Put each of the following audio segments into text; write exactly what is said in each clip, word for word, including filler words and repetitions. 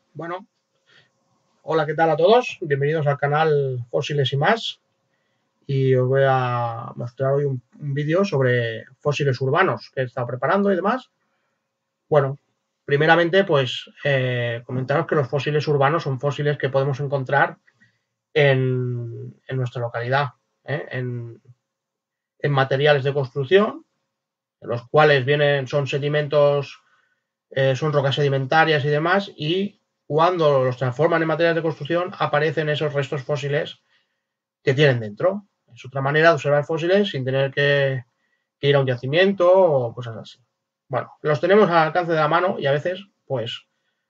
Bueno, hola, ¿qué tal a todos? Bienvenidos al canal Fósiles y más. Y os voy a mostrar hoy un, un vídeo sobre fósiles urbanos que he estado preparando y demás. Bueno, primeramente, pues eh, comentaros que los fósiles urbanos son fósiles que podemos encontrar en, en nuestra localidad, ¿eh? en, en materiales de construcción, en los cuales vienen, son sedimentos, eh, son rocas sedimentarias y demás, y cuando los transforman en materiales de construcción aparecen esos restos fósiles que tienen dentro. Es otra manera de observar fósiles sin tener que, que ir a un yacimiento o cosas así. Bueno, los tenemos al alcance de la mano y a veces, pues,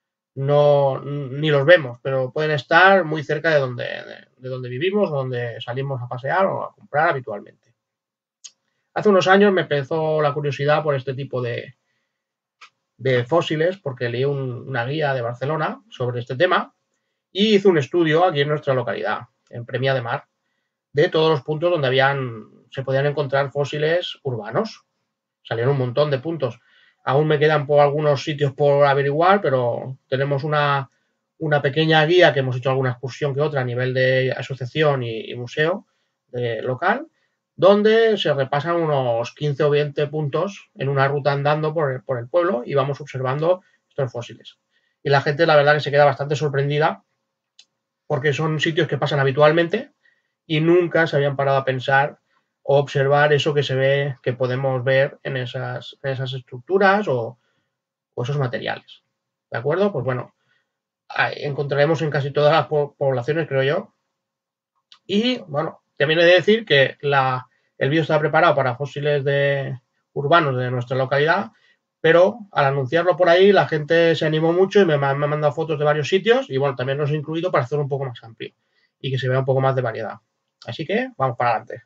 no ni los vemos, pero pueden estar muy cerca de donde, de, de donde vivimos, donde salimos a pasear o a comprar habitualmente. Hace unos años me empezó la curiosidad por este tipo de, de fósiles, porque leí un, una guía de Barcelona sobre este tema y hice un estudio aquí en nuestra localidad, en Premià de Mar, de todos los puntos donde habían, se podían encontrar fósiles urbanos. Salieron un montón de puntos. Aún me quedan por algunos sitios por averiguar, pero tenemos una, una pequeña guía que hemos hecho alguna excursión que otra a nivel de asociación y, y museo de, local, donde se repasan unos quince o veinte puntos en una ruta andando por el, por el pueblo y vamos observando estos fósiles. Y la gente, la verdad, que se queda bastante sorprendida porque son sitios que pasan habitualmente y nunca se habían parado a pensar o observar eso que se ve, que podemos ver en esas, en esas estructuras o, o, esos materiales. ¿De acuerdo? Pues bueno, encontraremos en casi todas las poblaciones, creo yo. Y bueno, también he de decir que la, el vídeo está preparado para fósiles de, urbanos de nuestra localidad, pero al anunciarlo por ahí la gente se animó mucho y me, me ha mandado fotos de varios sitios y bueno, también los he incluido para hacerlo un poco más amplio y que se vea un poco más de variedad. Así que vamos para adelante.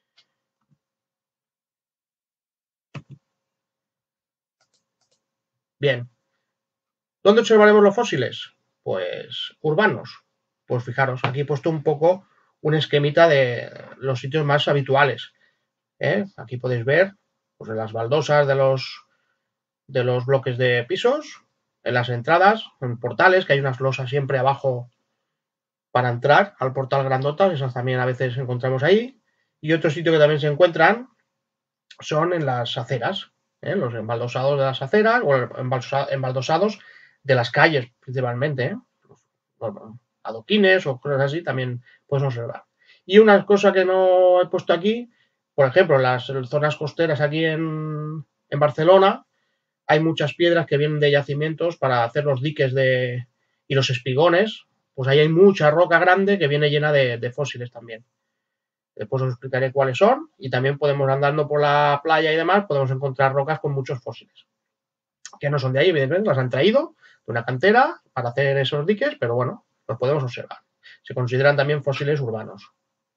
Bien. ¿Dónde observaremos los fósiles? Pues urbanos. Pues fijaros, aquí he puesto un poco un esquemita de los sitios más habituales. ¿eh? Aquí podéis ver pues, las baldosas de los, de los bloques de pisos, en las entradas, en portales, que hay unas losas siempre abajo para entrar al portal grandotas, esas también a veces encontramos ahí. Y otro sitio que también se encuentran son en las aceras, ¿eh? Los embaldosados de las aceras o embaldosados de las calles principalmente, ¿eh? Los, los adoquines o cosas así también puedes observar. Y una cosa que no he puesto aquí, por ejemplo, en las zonas costeras aquí en, en Barcelona, hay muchas piedras que vienen de yacimientos para hacer los diques de, y los espigones, pues ahí hay mucha roca grande que viene llena de, de fósiles también. Después os explicaré cuáles son y también podemos andando por la playa y demás, podemos encontrar rocas con muchos fósiles, que no son de ahí, evidentemente, las han traído de una cantera para hacer esos diques, pero bueno, los podemos observar. Se consideran también fósiles urbanos.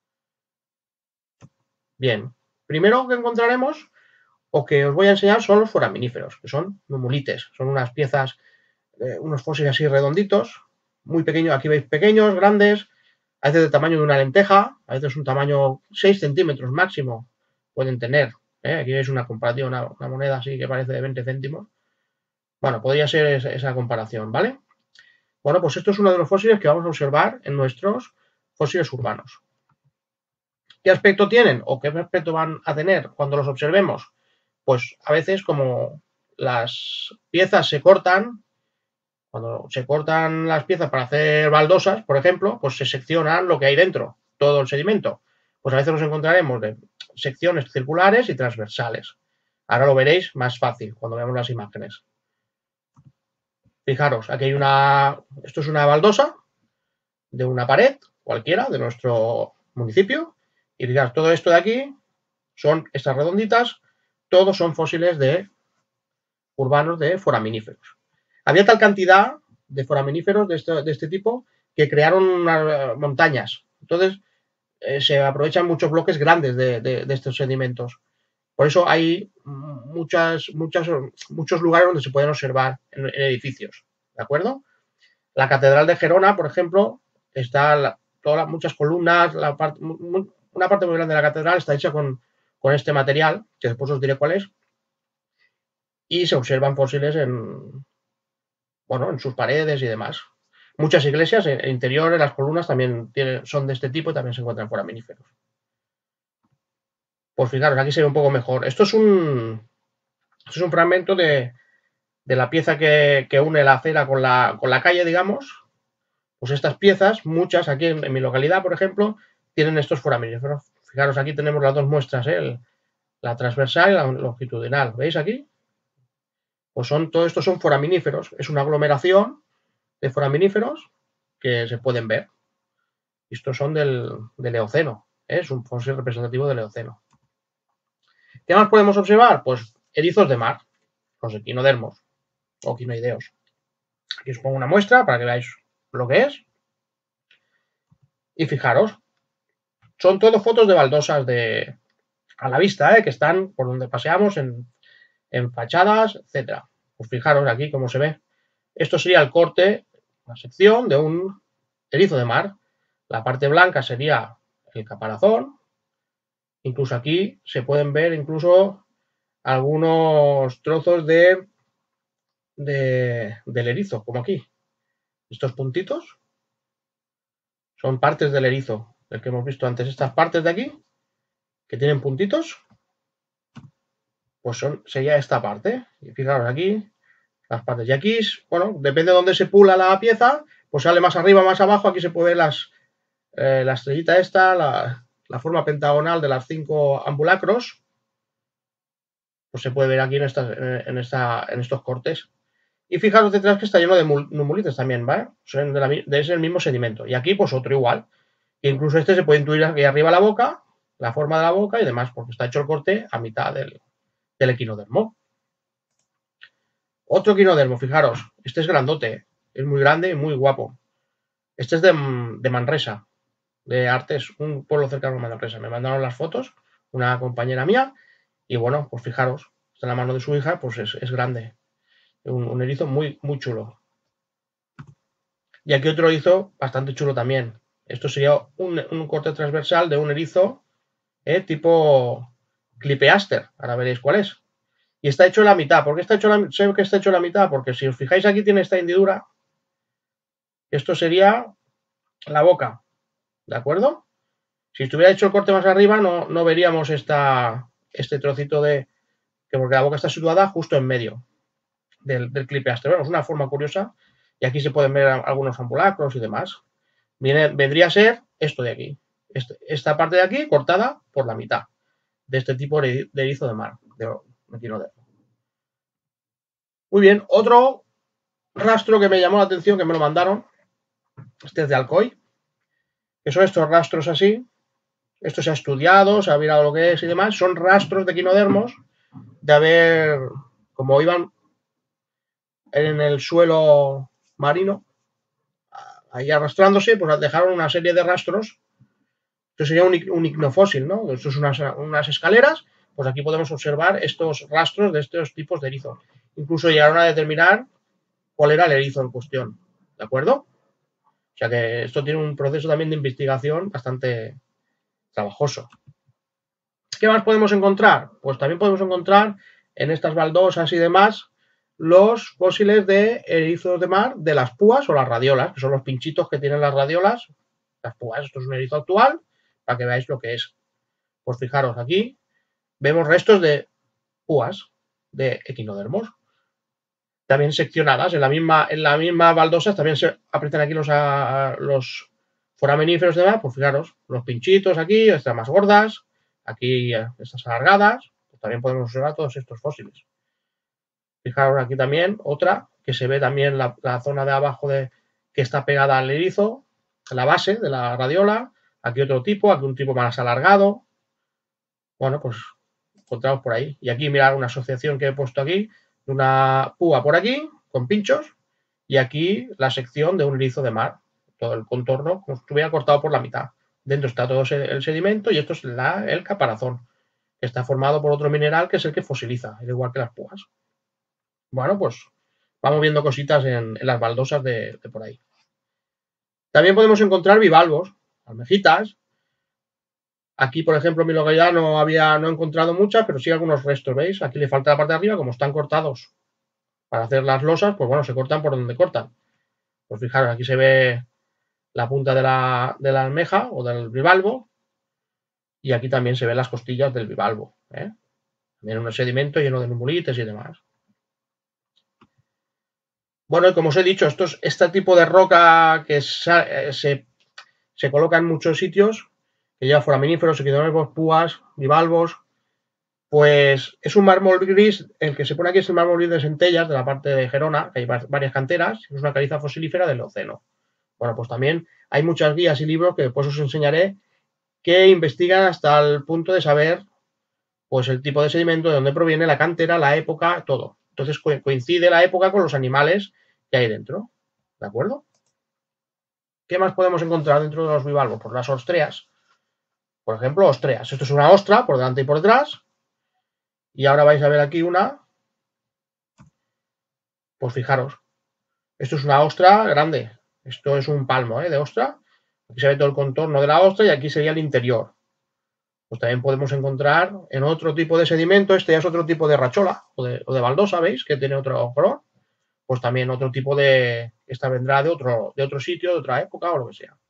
Bien, primero que encontraremos o que os voy a enseñar son los foraminíferos, que son numulites, son unas piezas, eh, unos fósiles así redonditos, muy pequeños, aquí veis pequeños, grandes, a veces del tamaño de una lenteja, a veces un tamaño seis centímetros máximo pueden tener. ¿eh? Aquí veis una comparación, una, una, moneda así que parece de veinte céntimos. Bueno, podría ser esa, esa comparación, ¿vale? Bueno, pues esto es uno de los fósiles que vamos a observar en nuestros fósiles urbanos. ¿Qué aspecto tienen o qué aspecto van a tener cuando los observemos? Pues a veces como las piezas se cortan, cuando se cortan las piezas para hacer baldosas, por ejemplo, pues se seccionan lo que hay dentro, todo el sedimento. Pues a veces nos encontraremos de secciones circulares y transversales. Ahora lo veréis más fácil cuando veamos las imágenes. Fijaros, aquí hay una, esto es una baldosa de una pared cualquiera de nuestro municipio y fijaros, todo esto de aquí son estas redonditas, todos son fósiles de urbanos de foraminíferos. Había tal cantidad de foraminíferos de este, de este tipo que crearon unas montañas. Entonces, eh, se aprovechan muchos bloques grandes de, de, de, estos sedimentos. Por eso hay muchas, muchas, muchos lugares donde se pueden observar en, en edificios. ¿De acuerdo? La Catedral de Gerona, por ejemplo, está la, todas muchas columnas, la part, una parte muy grande de la catedral está hecha con, con este material, que después os diré cuál es, y se observan fósiles en, bueno, en sus paredes y demás. Muchas iglesias, el interior, las columnas también tienen, son de este tipo y también se encuentran foraminíferos. Pues fijaros, aquí se ve un poco mejor. Esto es un, esto es un fragmento de, de la pieza que, que, une la acera con la, con la calle, digamos. Pues estas piezas, muchas aquí en, en mi localidad, por ejemplo, tienen estos foraminíferos. Fijaros, aquí tenemos las dos muestras, ¿eh? El, la transversal y la longitudinal. ¿Veis aquí? Pues son, todo esto son foraminíferos. Es una aglomeración de foraminíferos que se pueden ver. Estos son del, del Eoceno. ¿eh? Es un fósil representativo del Eoceno. ¿Qué más podemos observar? Pues erizos de mar, los equinodermos o quinoideos. Aquí os pongo una muestra para que veáis lo que es. Y fijaros, son todo fotos de baldosas de, a la vista, ¿eh? que están por donde paseamos, en, en fachadas, etcétera. Pues fijaros aquí cómo se ve. Esto sería el corte, la sección de un erizo de mar. La parte blanca sería el caparazón. Incluso aquí se pueden ver incluso algunos trozos de, de, del erizo, como aquí. Estos puntitos son partes del erizo, el que hemos visto antes. Estas partes de aquí, que tienen puntitos, pues son, sería esta parte. Y fijaros aquí, las partes. Y aquí, bueno, depende de dónde se pula la pieza, pues sale más arriba, más abajo. Aquí se puede ver las, eh, la estrellita esta, la, la forma pentagonal de las cinco ambulacros. Pues se puede ver aquí en, estas, en, esta, en estos cortes. Y fijaros detrás que está lleno de numulites también, ¿vale? Son de, la, de ese mismo sedimento. Y aquí, pues otro igual. E incluso este se puede intuir aquí arriba la boca, la forma de la boca y demás, porque está hecho el corte a mitad del, del equinodermo. Otro equinodermo, fijaros, este es grandote, es muy grande y muy guapo. Este es de, de Manresa, de Artés, un pueblo cercano a Manresa. Me mandaron las fotos, una compañera mía, y bueno, pues fijaros, está en la mano de su hija, pues es, es grande. Un, un erizo muy, muy chulo. Y aquí otro erizo bastante chulo también. Esto sería un, un corte transversal de un erizo eh, tipo clipeaster. Ahora veréis cuál es. Y está hecho en la mitad. ¿Por qué está hecho la, sé que está hecho en la mitad? Porque si os fijáis aquí tiene esta hendidura. Esto sería la boca. ¿De acuerdo? Si estuviera hecho el corte más arriba no, no veríamos esta, este trocito de... que porque la boca está situada justo en medio del, del clipeaster. Bueno, es una forma curiosa. Y aquí se pueden ver algunos ambulacros y demás. Viene, vendría a ser esto de aquí. Este, esta parte de aquí cortada por la mitad de este tipo de erizo de mar. De, de Muy bien, otro rastro que me llamó la atención, que me lo mandaron, este es de Alcoy, que son estos rastros así. Esto se ha estudiado, se ha mirado lo que es y demás. Son rastros de equinodermos de haber, como iban en el suelo marino, ahí arrastrándose, pues dejaron una serie de rastros. Esto sería un, un icnofósil, ¿no? Esto es unas, unas escaleras, pues aquí podemos observar estos rastros de estos tipos de erizo. Incluso llegaron a determinar cuál era el erizo en cuestión, ¿de acuerdo? O sea que esto tiene un proceso también de investigación bastante trabajoso. ¿Qué más podemos encontrar? Pues también podemos encontrar en estas baldosas y demás los fósiles de erizos de mar de las púas o las radiolas, que son los pinchitos que tienen las radiolas. Las púas, esto es un erizo actual, para que veáis lo que es. Pues fijaros, aquí vemos restos de púas de equinodermos, también seccionadas en la misma, en la misma baldosa. También se aprietan aquí los, a, los foraminíferos de mar. Pues fijaros, los pinchitos aquí, estas más gordas, aquí estas alargadas. Pues también podemos observar todos estos fósiles. Fijaros aquí también otra que se ve también la, la zona de abajo de, que está pegada al erizo, a la base de la radiola. Aquí otro tipo, aquí un tipo más alargado. Bueno, pues encontramos por ahí. Y aquí mirar una asociación que he puesto aquí, de una púa por aquí, con pinchos, y aquí la sección de un erizo de mar. Todo el contorno como si estuviera cortado por la mitad. Dentro está todo el sedimento y esto es la, el caparazón, que está formado por otro mineral que es el que fosiliza, al igual que las púas. Bueno, pues vamos viendo cositas en, en las baldosas de, de por ahí. También podemos encontrar bivalvos, almejitas. Aquí, por ejemplo, en mi localidad no había, no he encontrado muchas, pero sí algunos restos, ¿veis? Aquí le falta la parte de arriba, como están cortados para hacer las losas, pues bueno, se cortan por donde cortan. Pues fijaros, aquí se ve la punta de la, de la almeja o del bivalvo, y aquí también se ven las costillas del bivalvo, ¿eh? También un sedimento lleno de numulites y demás. Bueno, y como os he dicho, esto es, este tipo de roca que se, se, se coloca en muchos sitios, que lleva foraminíferos, equinodermos, púas, bivalvos, pues es un mármol gris. El que se pone aquí es el mármol gris de Centellas, de la parte de Gerona, que hay varias canteras, es una caliza fosilífera del Eoceno. Bueno, pues también hay muchas guías y libros que después os enseñaré que investigan hasta el punto de saber pues el tipo de sedimento, de dónde proviene, la cantera, la época, todo. Entonces coincide la época con los animales que hay dentro, ¿de acuerdo? ¿Qué más podemos encontrar dentro de los bivalvos? Pues las ostreas, por ejemplo, ostreas. Esto es una ostra por delante y por detrás, y ahora vais a ver aquí una, pues fijaros, esto es una ostra grande, esto es un palmo, ¿eh? De ostra, aquí se ve todo el contorno de la ostra y aquí sería el interior. Pues también podemos encontrar en otro tipo de sedimento, este ya es otro tipo de rachola o de, o de baldosa, ¿veis? Que tiene otro color. Pues también otro tipo de, esta vendrá de otro, de otro sitio, de otra época o lo que sea.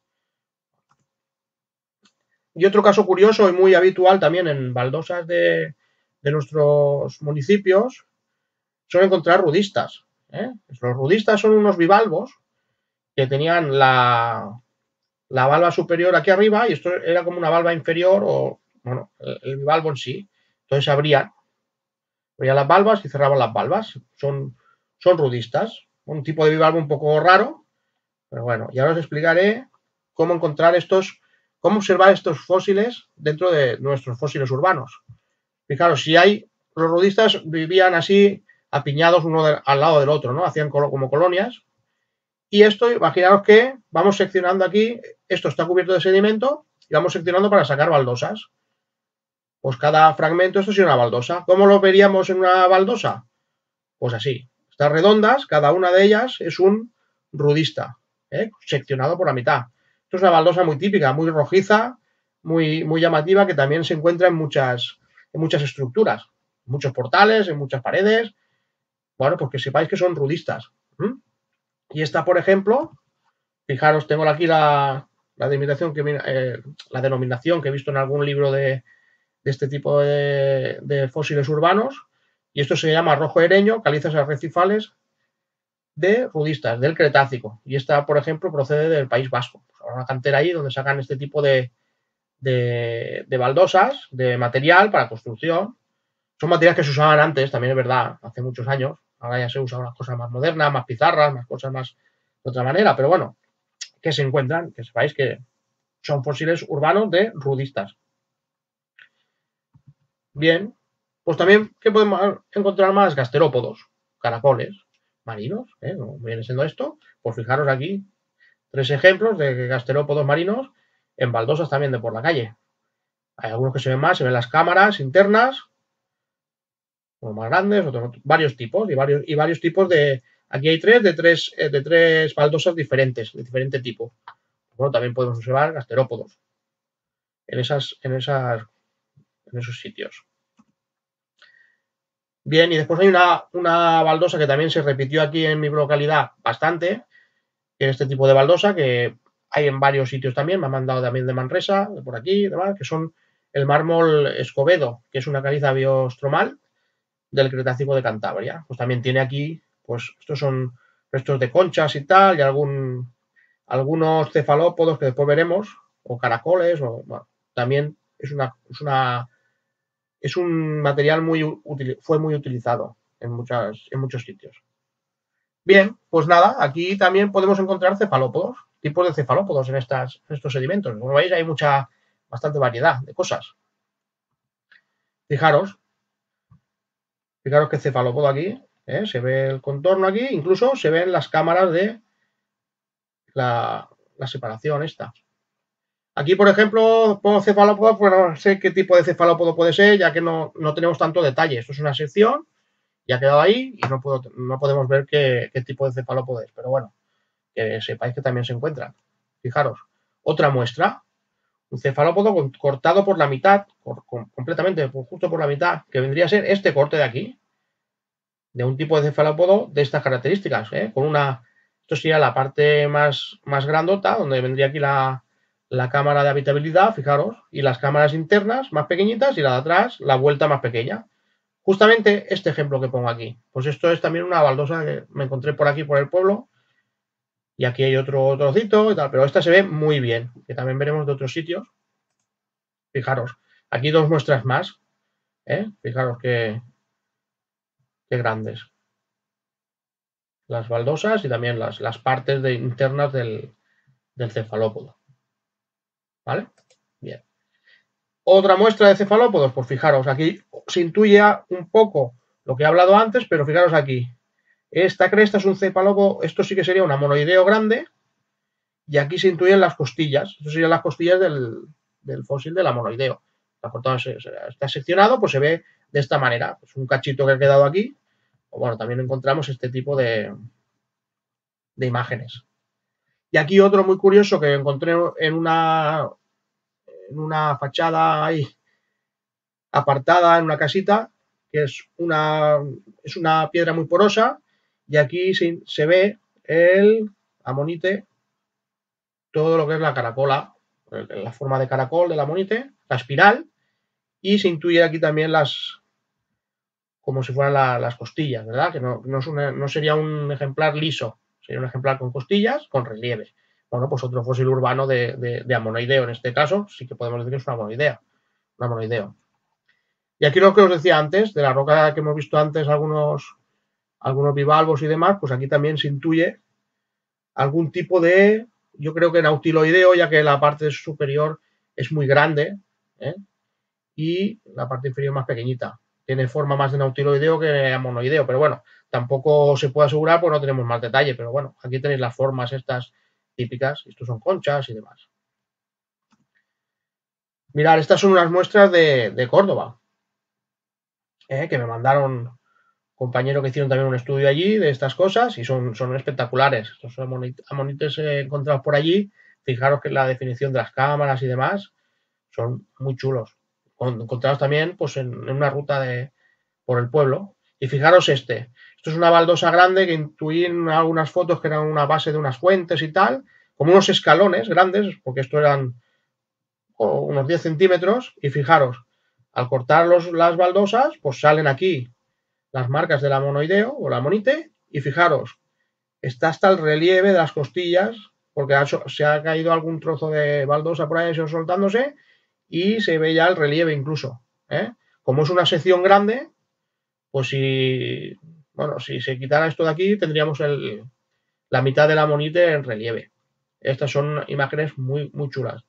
Y otro caso curioso y muy habitual también en baldosas de, de nuestros municipios son encontrar rudistas, ¿eh? Los rudistas son unos bivalvos que tenían la, la valva superior aquí arriba y esto era como una valva inferior o, bueno, el, el bivalvo en sí. Entonces abrían, abrían las valvas y cerraban las valvas. Son, son rudistas, un tipo de bivalvo un poco raro, pero bueno, ya os explicaré cómo encontrar estos, cómo observar estos fósiles dentro de nuestros fósiles urbanos. Fijaros, si hay, los rudistas vivían así, apiñados uno de, al lado del otro, ¿no? Hacían como colonias. Y esto, imaginaos que vamos seccionando aquí, esto está cubierto de sedimento, y vamos seccionando para sacar baldosas. Pues cada fragmento, esto sería una baldosa. ¿Cómo lo veríamos en una baldosa? Pues así, estas redondas, cada una de ellas es un rudista, ¿eh? Seccionado por la mitad. Esto es una baldosa muy típica, muy rojiza, muy, muy llamativa, que también se encuentra en muchas, en muchas estructuras, en muchos portales, en muchas paredes. Bueno, pues que sepáis que son rudistas. ¿Mm? Y esta, por ejemplo, fijaros, tengo aquí la, la, denominación que, eh, la denominación que he visto en algún libro de, de este tipo de, de fósiles urbanos, y esto se llama rojo ereño, calizas arrecifales de rudistas, del Cretácico. Y esta, por ejemplo, procede del País Vasco. Pues una cantera ahí donde sacan este tipo de, de, de baldosas, de material para construcción. Son materiales que se usaban antes, también es verdad, hace muchos años. Ahora ya se usan unas cosas más modernas, más pizarras, más cosas más de otra manera. Pero bueno, que se encuentran, que sepáis que son fósiles urbanos de rudistas. Bien, pues también, ¿qué podemos encontrar más? Gasterópodos, caracoles marinos, ¿eh? ¿Cómo viene siendo esto? Pues fijaros aquí, tres ejemplos de gasterópodos marinos en baldosas también de por la calle. Hay algunos que se ven más, se ven las cámaras internas, unos más grandes, otros, varios tipos, y varios, y varios tipos de, aquí hay tres, de tres, de tres baldosas diferentes, de diferente tipo. Bueno, también podemos observar gasterópodos en esas, en esas, en esos sitios. Bien, y después hay una, una baldosa que también se repitió aquí en mi localidad bastante, que es este tipo de baldosa, que hay en varios sitios también, me han mandado también de Manresa, de por aquí, demás, que son el mármol Escobedo, que es una caliza biostromal del Cretácico de Cantabria. Pues también tiene aquí, pues estos son restos de conchas y tal, y algún, algunos cefalópodos que después veremos, o caracoles, o bueno, también es una, es una es un material muy útil, fue muy utilizado en, muchas, en muchos sitios. Bien, pues nada, aquí también podemos encontrar cefalópodos, tipos de cefalópodos en, estas, en estos sedimentos. Como veis, hay mucha, bastante variedad de cosas. Fijaros, fijaros que cefalópodo aquí, ¿eh? Se ve el contorno aquí, incluso se ven las cámaras de la, la separación esta. Aquí, por ejemplo, pongo cefalópodo, pues no sé qué tipo de cefalópodo puede ser, ya que no, no tenemos tanto detalle. Esto es una sección y ha quedado ahí y no, puedo, no podemos ver qué, qué tipo de cefalópodo es. Pero bueno, que sepáis que también se encuentran. Fijaros, otra muestra, un cefalópodo cortado por la mitad, por, completamente, justo por la mitad, que vendría a ser este corte de aquí, de un tipo de cefalópodo de estas características, ¿eh? Con una Esto sería la parte más, más grandota, donde vendría aquí la, la cámara de habitabilidad, fijaros, y las cámaras internas más pequeñitas y la de atrás, la vuelta más pequeña. Justamente este ejemplo que pongo aquí. Pues esto es también una baldosa que me encontré por aquí, por el pueblo. Y aquí hay otro trocito y tal, pero esta se ve muy bien, que también veremos de otros sitios. Fijaros, aquí dos muestras más, ¿eh? Fijaros qué, qué grandes. Las baldosas y también las, las partes de, internas del, del cefalópodo. ¿Vale? Bien. Otra muestra de cefalópodos, pues fijaros, aquí se intuye un poco lo que he hablado antes, pero fijaros aquí. Esta cresta es un cefalópodo, esto sí que sería un amonoideo grande, y aquí se intuyen las costillas. Estas serían las costillas del, del fósil del amonoideo. Está seccionado, pues se ve de esta manera. Pues un cachito que ha quedado aquí. O bueno, también encontramos este tipo de, de imágenes. Y aquí otro muy curioso que encontré en una, en una fachada ahí apartada, en una casita, que es una, es una piedra muy porosa, y aquí se, se ve el amonite, todo lo que es la caracola, la forma de caracol de la amonite, la espiral, y se intuye aquí también las, como si fueran la, las costillas, ¿verdad? Que no, no, es una, no sería un ejemplar liso, sería un ejemplar con costillas, con relieve. Bueno, pues otro fósil urbano de, de, de amonoideo, en este caso, sí que podemos decir que es una amonoidea, un amonoideo. Y aquí lo que os decía antes, de la roca que hemos visto antes, algunos, algunos bivalvos y demás, pues aquí también se intuye algún tipo de, yo creo que nautiloideo, ya que la parte superior es muy grande, ¿eh? Y la parte inferior más pequeñita. Tiene forma más de nautiloideo que de amonoideo, pero bueno, tampoco se puede asegurar porque no tenemos más detalle, pero bueno, aquí tenéis las formas estas típicas, estos son conchas y demás. Mirad, estas son unas muestras de, de Córdoba, ¿eh? Que me mandaron compañeros que hicieron también un estudio allí de estas cosas y son, son espectaculares. Estos amonites eh, encontrados por allí, fijaros que la definición de las cámaras y demás son muy chulos. Encontrados también pues, en, en una ruta de, por el pueblo. Y fijaros este, esto es una baldosa grande que intuí en algunas fotos que eran una base de unas fuentes y tal, como unos escalones grandes, porque esto eran unos diez centímetros, y fijaros, al cortar los, las baldosas, pues salen aquí las marcas del amonoideo o la amonite, y fijaros, está hasta el relieve de las costillas, porque ha, se ha caído algún trozo de baldosa por ahí soltándose, y se ve ya el relieve incluso. ¿eh? Como es una sección grande, pues si, bueno, si se quitara esto de aquí, tendríamos el, la mitad de la amonite en relieve. Estas son imágenes muy, muy chulas.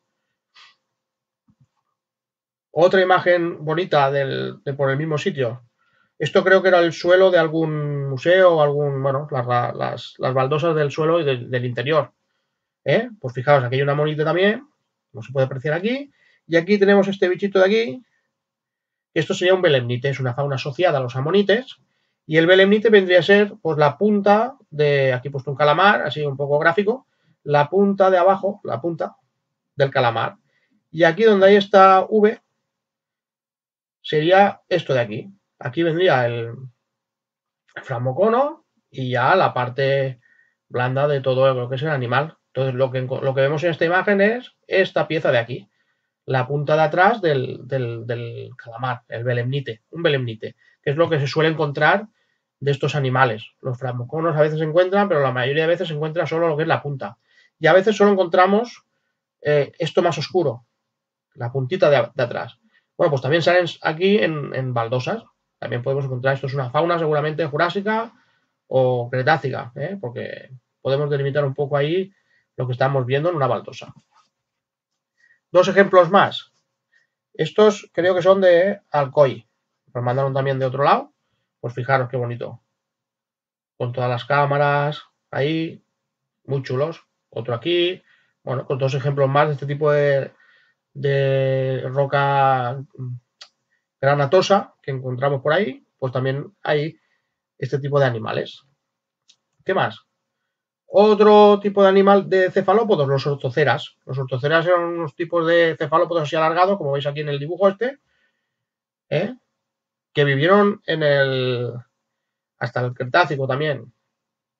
Otra imagen bonita del, de por el mismo sitio. Esto creo que era el suelo de algún museo o algún, bueno, las, las, las baldosas del suelo y del, del interior. ¿eh? Pues fijaos, aquí hay una amonite también, como se puede apreciar aquí. Y aquí tenemos este bichito de aquí. Esto sería un belemnite, es una fauna asociada a los amonites. Y el belemnite vendría a ser pues la punta de, aquí he puesto un calamar, así un poco gráfico, la punta de abajo, la punta del calamar. Y aquí donde hay esta V, sería esto de aquí. Aquí vendría el flamocono y ya la parte blanda de todo lo que es el animal. Entonces lo que, lo que vemos en esta imagen es esta pieza de aquí, la punta de atrás del, del, del calamar, el belemnite, un belemnite, que es lo que se suele encontrar de estos animales. Los flamoconos a veces se encuentran, pero la mayoría de veces se encuentra solo lo que es la punta. Y a veces solo encontramos eh, esto más oscuro, la puntita de, de, atrás. Bueno, pues también salen aquí en, en baldosas. También podemos encontrar, esto es una fauna seguramente jurásica o cretácica, ¿eh? Porque podemos delimitar un poco ahí lo que estamos viendo en una baldosa. Dos ejemplos más. Estos creo que son de Alcoy. Nos mandaron también de otro lado. Pues fijaros qué bonito. Con todas las cámaras ahí, muy chulos. Otro aquí. Bueno, con dos ejemplos más de este tipo de, de roca granatosa que encontramos por ahí. Pues también hay este tipo de animales. ¿Qué más? Otro tipo de animal de cefalópodos, los ortoceras. Los ortoceras eran unos tipos de cefalópodos así alargados, como veis aquí en el dibujo este, ¿eh? que vivieron en el hasta el Cretácico también,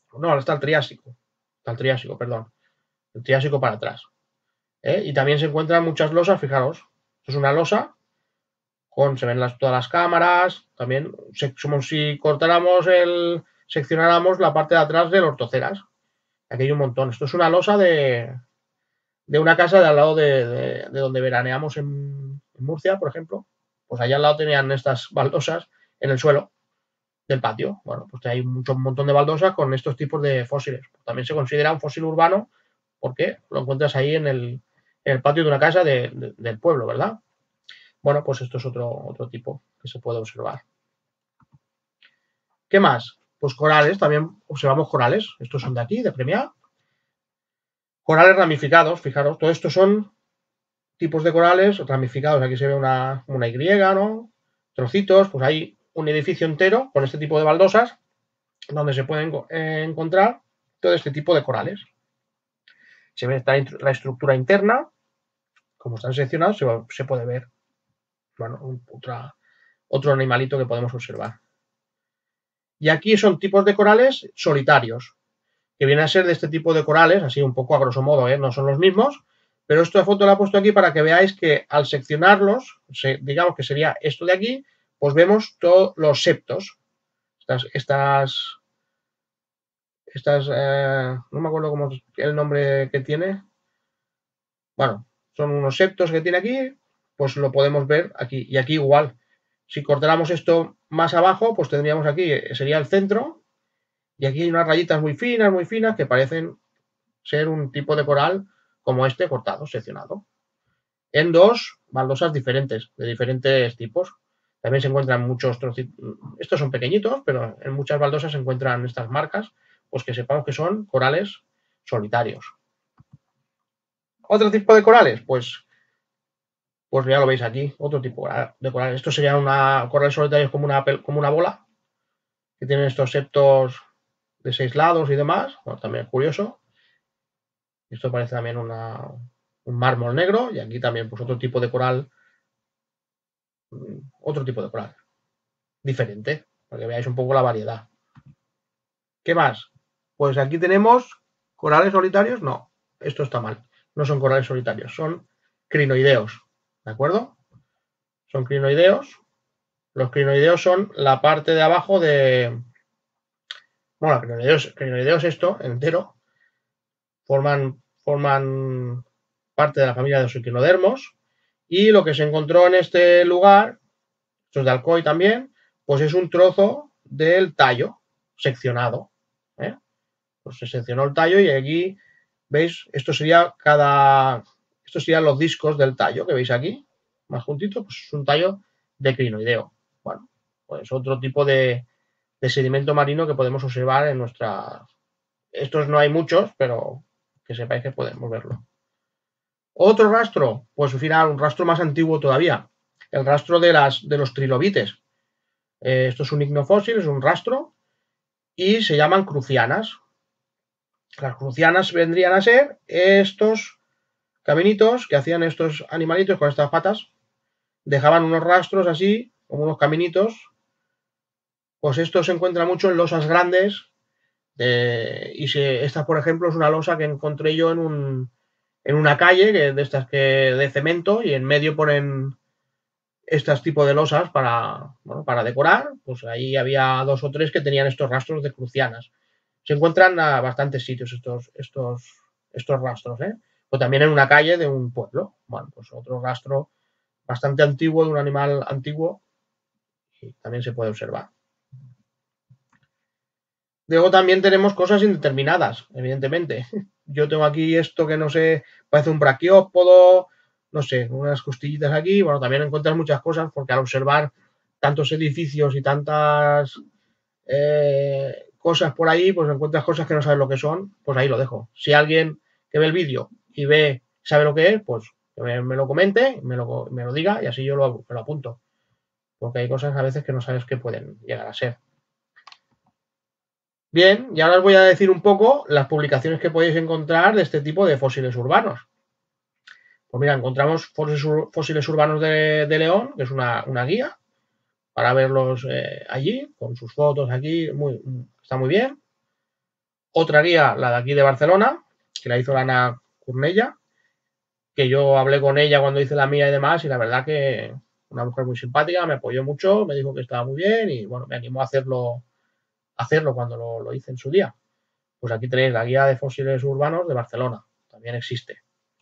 No, está el Triásico. Está el Triásico, perdón. El Triásico para atrás. ¿eh? Y también se encuentran muchas losas, fijaros. Esto es una losa. Con, se ven las, todas las cámaras. También, se, como si cortáramos el. Seccionáramos la parte de atrás del ortoceras. Aquí hay un montón. Esto es una losa de. De una casa de al lado de, de, de donde veraneamos en, en Murcia, por ejemplo. Pues allá al lado tenían estas baldosas en el suelo del patio. Bueno, pues hay mucho, un montón de baldosas con estos tipos de fósiles. También se considera un fósil urbano porque lo encuentras ahí en el, en el patio de una casa de, de, del pueblo, ¿verdad? Bueno, pues esto es otro, otro tipo que se puede observar. ¿Qué más? Pues corales, también observamos corales. Estos son de aquí, de Premiá. Corales ramificados, fijaros, todo esto son tipos de corales ramificados. Aquí se ve una, una Y, ¿no? Trocitos, pues hay un edificio entero con este tipo de baldosas donde se pueden eh, encontrar todo este tipo de corales. Se ve la estructura interna, como están seccionados, se, se puede ver, bueno, otra, otro animalito que podemos observar. Y aquí son tipos de corales solitarios, que vienen a ser de este tipo de corales, así un poco a grosso modo, ¿eh? No son los mismos, pero esta foto la he puesto aquí para que veáis que al seccionarlos, se, digamos que sería esto de aquí, pues vemos todos los septos, estas, estas, estas eh, no me acuerdo cómo es el nombre que tiene, bueno, son unos septos que tiene aquí, pues lo podemos ver aquí, y aquí igual, si cortáramos esto más abajo, pues tendríamos aquí, sería el centro, y aquí hay unas rayitas muy finas, muy finas, que parecen ser un tipo de coral como este cortado, seccionado, en dos baldosas diferentes, de diferentes tipos. También se encuentran muchos trocitos, estos son pequeñitos, pero en muchas baldosas se encuentran estas marcas, pues que sepamos que son corales solitarios. Otro tipo de corales, pues, pues ya lo veis aquí, otro tipo de corales. Estos serían una, corales solitarios como una, como una bola, que tienen estos septos de seis lados y demás, bueno, también es curioso. Esto parece también una, un mármol negro, y aquí también pues otro tipo de coral, otro tipo de coral, diferente, para que veáis un poco la variedad. ¿Qué más? Pues aquí tenemos corales solitarios, no, esto está mal, no son corales solitarios, son crinoideos, ¿de acuerdo? Son crinoideos, los crinoideos son la parte de abajo de, bueno, crinoideos, crinoideos esto, entero, forman, forman parte de la familia de los equinodermos, y lo que se encontró en este lugar, estos de Alcoy también, pues es un trozo del tallo seccionado. ¿eh? Pues se seccionó el tallo y aquí, ¿veis? Esto sería cada. Estos serían los discos del tallo que veis aquí, más juntito, pues es un tallo de crinoideo. Bueno, pues otro tipo de, de sedimento marino que podemos observar en nuestra. Estos no hay muchos, pero que sepáis que podemos verlo. Otro rastro, pues al final un rastro más antiguo todavía, el rastro de, las, de los trilobites. Eh, esto es un ignofósil, es un rastro, y se llaman crucianas. Las crucianas vendrían a ser estos caminitos que hacían estos animalitos con estas patas, dejaban unos rastros así, como unos caminitos, pues esto se encuentra mucho en losas grandes, de, y se, esta por ejemplo es una losa que encontré yo en, un, en una calle que, de estas que de cemento, y en medio ponen estos tipos de losas para, bueno, para decorar, pues ahí había dos o tres que tenían estos rastros de crucianas. Se encuentran a bastantes sitios estos, estos, estos rastros, ¿eh? O también en una calle de un pueblo. Bueno, pues otro rastro bastante antiguo de un animal antiguo y también se puede observar. Luego también tenemos cosas indeterminadas, evidentemente. Yo tengo aquí esto que no sé, parece un braquiópodo, no sé, unas costillitas aquí. Bueno, también encuentras muchas cosas porque al observar tantos edificios y tantas eh, cosas por ahí, pues encuentras cosas que no sabes lo que son, pues ahí lo dejo. Si alguien que ve el vídeo y ve, sabe lo que es, pues que me, me lo comente, me lo, me lo diga, y así yo lo, me lo apunto. Porque hay cosas a veces que no sabes que pueden llegar a ser. Bien, y ahora os voy a decir un poco las publicaciones que podéis encontrar de este tipo de fósiles urbanos. Pues mira, encontramos fósiles urbanos de, de León, que es una, una guía para verlos eh, allí, con sus fotos aquí, muy, está muy bien. Otra guía, la de aquí de Barcelona, que la hizo la Ana Cornella, que yo hablé con ella cuando hice la mía y demás, y la verdad que una mujer muy simpática, me apoyó mucho, me dijo que estaba muy bien y bueno, me animó a hacerlo, a hacerlo cuando lo, lo hice en su día. Pues aquí tenéis la guía de fósiles urbanos de Barcelona, también existe.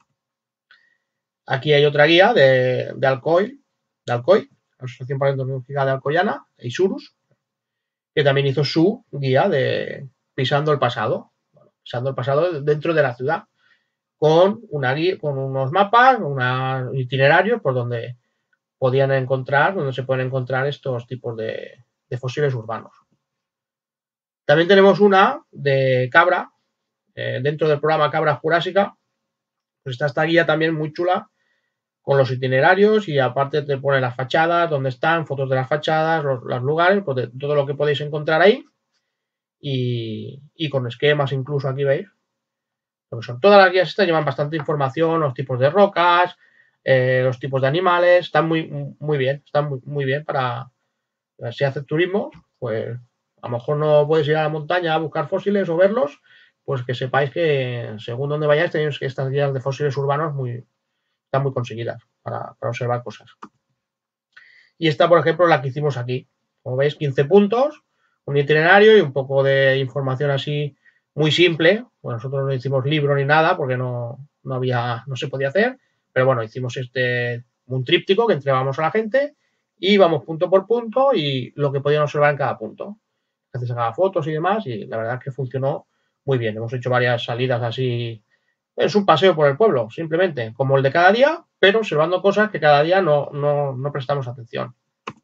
Aquí hay otra guía de, de Alcoy, de Alcoy, la Asociación Paleontológica de Alcoyana, Isurus, que también hizo su guía de Pisando el Pasado, bueno, Pisando el Pasado dentro de la ciudad, con, una guía, con unos mapas, unos itinerarios por donde podían encontrar, donde se pueden encontrar estos tipos de, de fósiles urbanos. También tenemos una de cabra, eh, dentro del programa Cabra Jurásica, pues está esta guía también muy chula, con los itinerarios y aparte te pone las fachadas, dónde están, fotos de las fachadas, los, los lugares, pues de todo lo que podéis encontrar ahí y, y con esquemas incluso aquí veis. Porque son todas las guías estas llevan bastante información, los tipos de rocas, eh, los tipos de animales, están muy, muy bien, están muy, muy bien para, si haces turismo, pues a lo mejor no puedes ir a la montaña a buscar fósiles o verlos, pues que sepáis que según donde vayáis tenéis que estas guías de fósiles urbanos muy, están muy conseguidas para, para observar cosas. Y esta, por ejemplo, la que hicimos aquí. Como veis, quince puntos, un itinerario y un poco de información así muy simple. Bueno, nosotros no hicimos libro ni nada porque no, no había, no se podía hacer, pero bueno, hicimos este un tríptico que entregamos a la gente y íbamos punto por punto y lo que podían observar en cada punto. A veces sacaba fotos y demás y la verdad es que funcionó muy bien. Hemos hecho varias salidas así. Es un paseo por el pueblo, simplemente, como el de cada día, pero observando cosas que cada día no, no, no prestamos atención.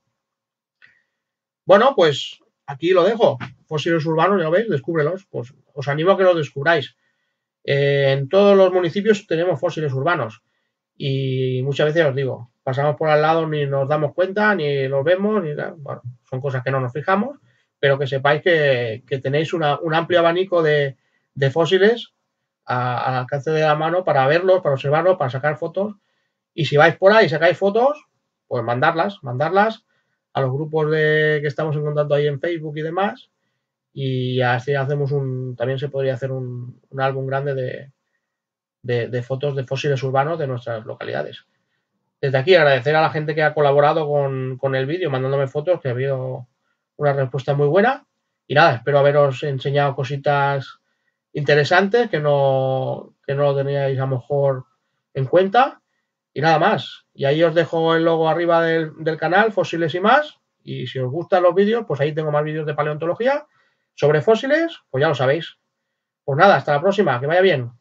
Bueno, pues aquí lo dejo. Fósiles urbanos, ya lo veis, descúbrelos. Pues os animo a que los descubráis. Eh, en todos los municipios tenemos fósiles urbanos y muchas veces os digo, pasamos por al lado, ni nos damos cuenta, ni los vemos, ni nada. Bueno, son cosas que no nos fijamos, pero que sepáis que, que tenéis una, un amplio abanico de, de fósiles a, al alcance de la mano para verlos, para observarlos, para sacar fotos. Y si vais por ahí y sacáis fotos, pues mandarlas, mandarlas a los grupos de, que estamos en contacto ahí en Facebook y demás. Y así hacemos un, también se podría hacer un, un álbum grande de, de, de fotos de fósiles urbanos de nuestras localidades. Desde aquí agradecer a la gente que ha colaborado con, con el vídeo, mandándome fotos, que ha habido una respuesta muy buena. Y nada, espero haberos enseñado cositas interesantes que no, que no lo teníais a lo mejor en cuenta. Y nada más. Y ahí os dejo el logo arriba del, del canal, Fósiles y más. Y si os gustan los vídeos, pues ahí tengo más vídeos de paleontología sobre fósiles, pues ya lo sabéis. Pues nada, hasta la próxima, que vaya bien.